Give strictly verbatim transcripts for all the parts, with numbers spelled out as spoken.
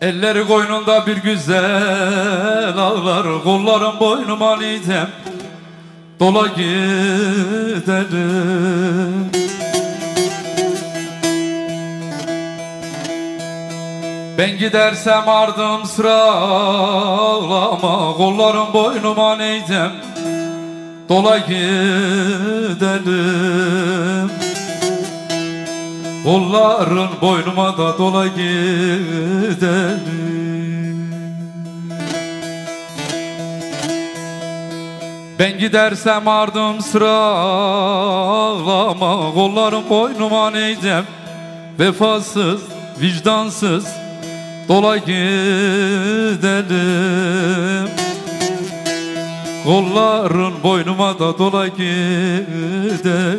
Elleri koynunda bir güzel ağlar, kollarım boynuma nidem dola giderim. Ben gidersem ardım sıra ağlama, kollarım boynuma nidem dola gidelim. Kolların boynuma da dola gidelim. Ben gidersem ardım sıra ağlama, kollarım boynuma neydem vefasız, vicdansız dola gidelim. Kolların boynuma da dola gidelim.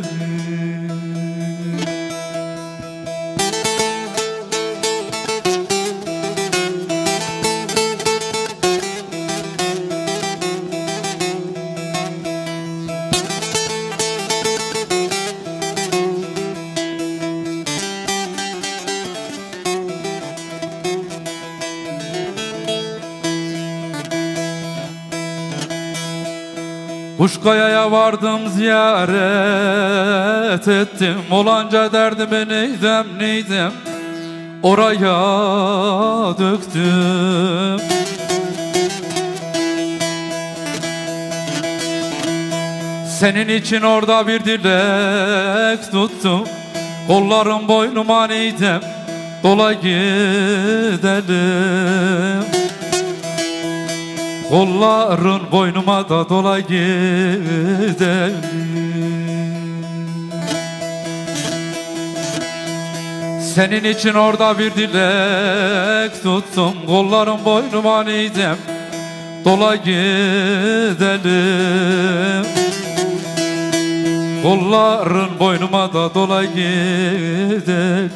Kuşkaya'ya vardım, ziyaret ettim. Olanca derdimi neydem neydem oraya döktüm. Senin için orada bir dilek tuttum. Kollarım boynuma neydem dola gidelim. Kolların boynuma da dola gidelim. Senin için orada bir dilek tuttum. Kollarım boynuma neydem dola gidelim. Kolların boynuma da dola gidelim.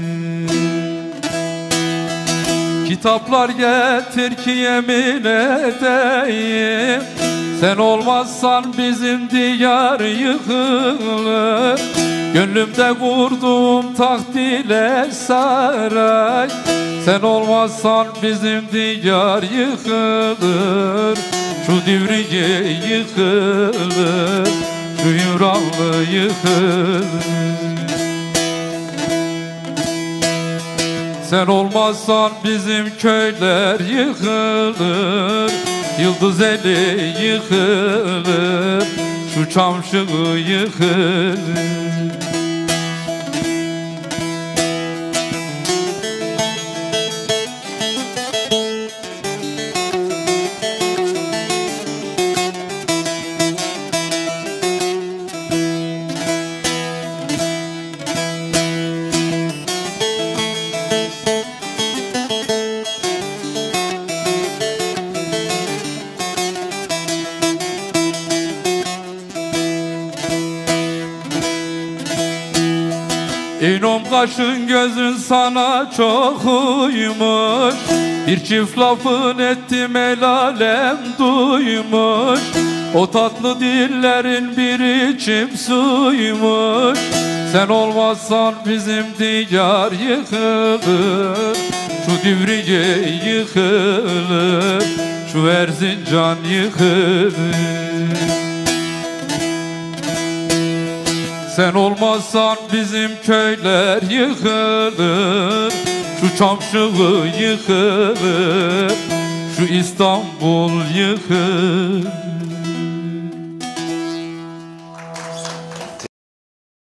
Kitaplar getir ki yemin edeyim, sen olmazsan bizim diyar yıkılır. Gönlümde kurduğum taht ile saray, sen olmazsan bizim diyar yıkılır. Şu Divriği yıkılır, şu Ümranlı yıkılır. Sen olmazsan bizim köyler yıkılır, Yıldız eli yıkılır, şu Çamşığı yıkılır. İnom kaşın gözün sana çok uymuş, bir çift lafın ettim el alem duymuş. O tatlı dillerin bir içim suymuş, sen olmazsan bizim diyar yıkılır. Şu Divriği yıkılır, şu Erzincan yıkılır. Sen olmazsan bizim köyler yıkılır, şu Çamşığı yıkılır, şu İstanbul yıkılır.